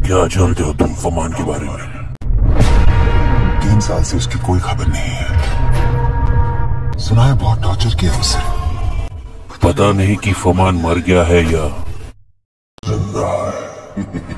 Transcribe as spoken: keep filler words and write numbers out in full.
क्या जानते हो तुम फमान के बारे में? तीन साल से उसकी कोई खबर नहीं है। सुना है बहुत टॉर्चर किया उससे। पता नहीं कि फमान मर गया है या जिंदा है।